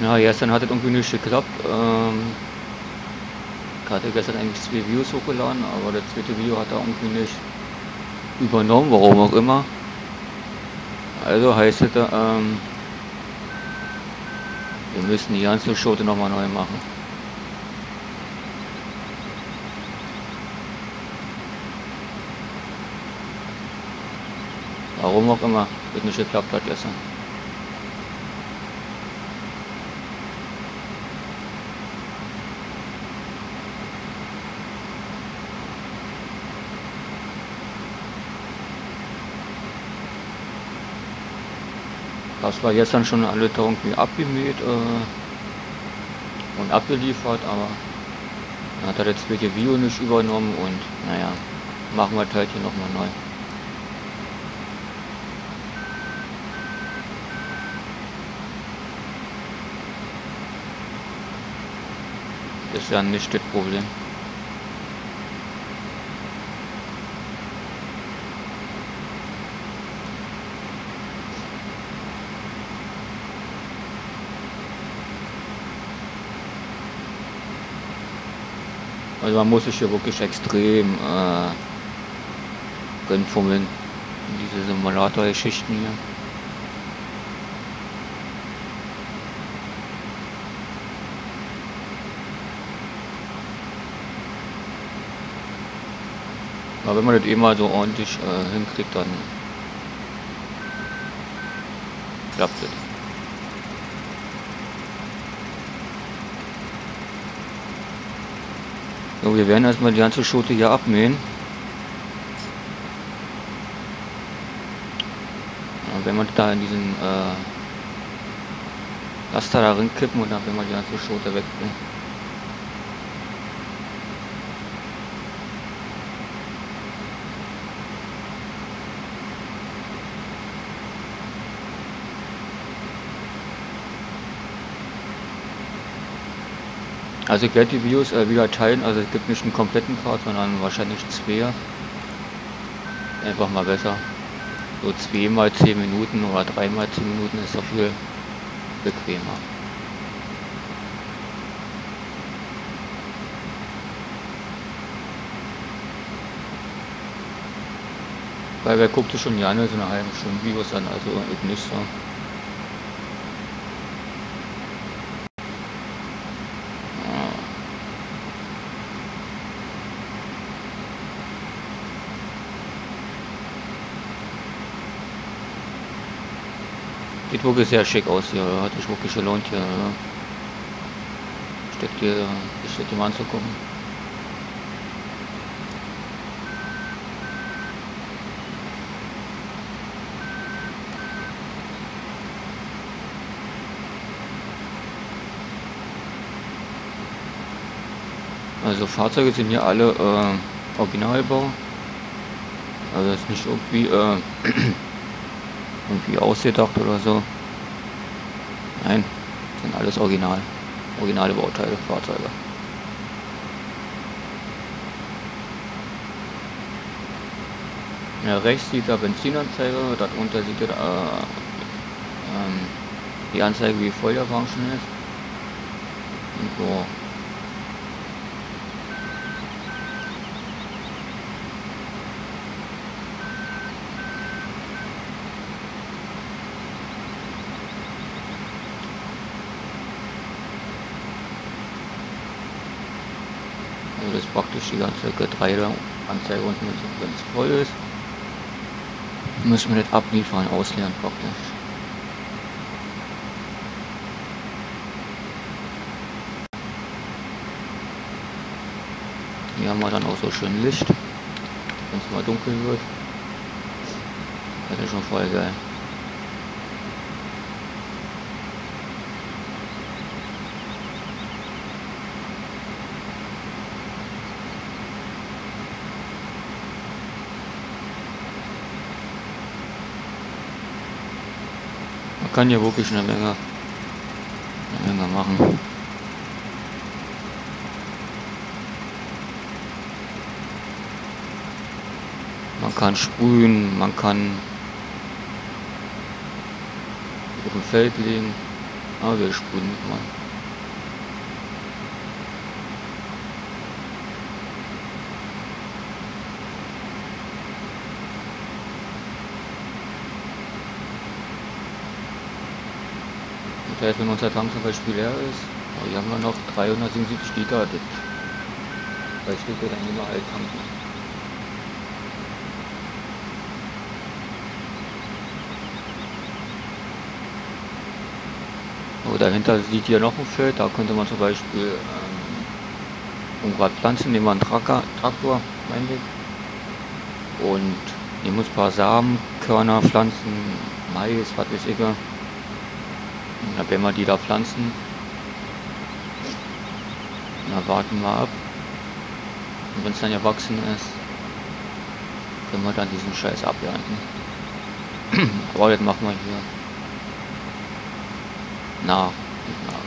Ja, gestern hat es irgendwie nicht geklappt. Ich hatte gestern eigentlich 2 Videos hochgeladen, aber das zweite Video hat er irgendwie nicht übernommen, warum auch immer. Also heißt es, wir müssen die ganze Schote nochmal neu machen. Warum auch immer, das nicht geklappt hat gestern. Das war gestern schon alle irgendwie abgemäht und abgeliefert, aber dann hat er das zweite Video nicht übernommen und naja, machen wir das halt hier nochmal neu. Das ist ja nicht das Problem. Also man muss sich hier wirklich extrem reinfummeln in diese Simulator-Geschichten hier. Aber wenn man das eh mal so ordentlich hinkriegt, dann klappt es. So, wir werden erstmal die ganze Schote hier abmähen. Und wenn wir da in diesen Laster da kippen und dann werden wir die ganze Schote wegbringen. Also ich werde die Videos wieder teilen, also es gibt nicht einen kompletten Part, sondern wahrscheinlich 2. Einfach mal besser. So 2 mal 10 Minuten oder 3 mal 10 Minuten ist doch viel bequemer. Weil wer guckt schon gerne so eine halbe Stunde Videos an, also ich nicht so. Sieht wirklich sehr schick aus hier, hat sich wirklich gelohnt hier. Steht hier mal anzugucken. Also Fahrzeuge sind hier alle Originalbau. Also ist nicht irgendwie irgendwie ausgedacht oder so. Nein, sind alles originale Bauteile, Fahrzeuge. Ja, rechts sieht der Benzinanzeige, darunter sieht er die Anzeige, wie voll der Wagen schon ist. Und so. Also das ist praktisch die ganze Getreideanzeige unten, wenn es voll ist. Müssen wir das abliefern, ausleeren praktisch. Hier haben wir dann auch so schön Licht, wenn es mal dunkel wird. Das ist schon voll geil. Man kann hier wirklich eine Menge machen. Man kann sprühen, man kann auf dem Feld legen. Aber wir spulen mal. Das heißt, wenn unser Tank zum Beispiel leer ist, hier haben wir noch 377 Liter. Das steht ja dann immer alt tanken. So, dahinter sieht hier noch ein Feld, da könnte man zum Beispiel Unkraut pflanzen, nehmen wir einen Traktor, meinetwegen. Und nehmen uns ein paar Samen, Körner pflanzen, Mais, was weiß ich. Und dann werden wir die da pflanzen. Dann warten wir ab. Und wenn es dann erwachsen ist, können wir dann diesen Scheiß abernten. Aber jetzt machen wir hier nach und nach.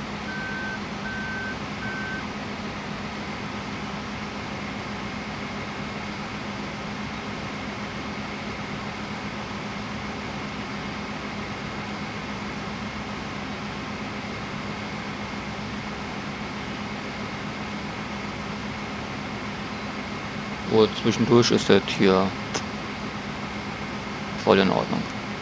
So, zwischendurch ist das hier voll in Ordnung.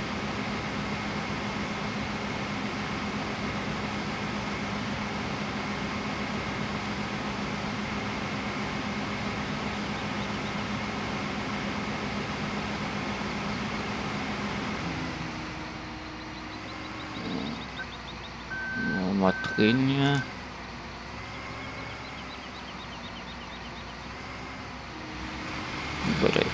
Mal drehen hier. Überlegt.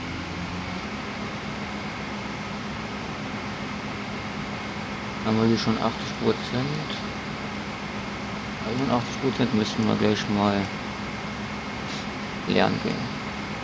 Haben wir hier schon 80%. 81% müssen wir gleich mal lernen gehen.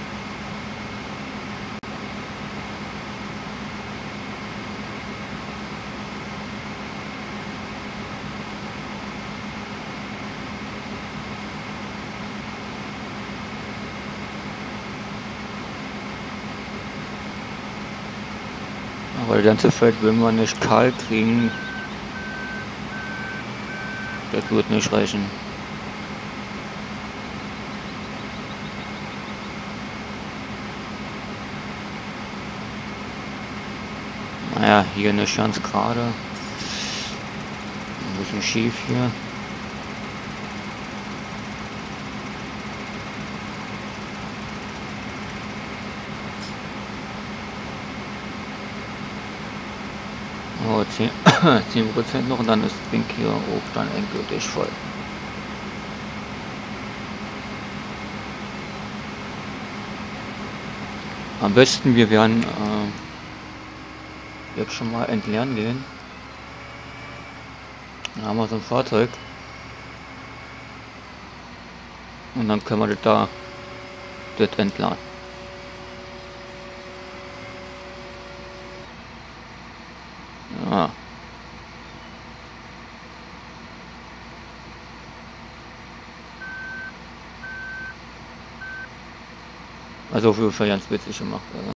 Aber das ganze Feld will man nicht kahl kriegen. Das wird nicht reichen. Naja, hier nicht ganz gerade. Ein bisschen schief hier. Oh, 10% noch und dann ist Pink hier auch dann endgültig voll. Am besten wir werden jetzt schon mal entleeren gehen. Dann haben wir so ein Fahrzeug. Und dann können wir das entladen. Ja. Also für ganz witzig gemacht.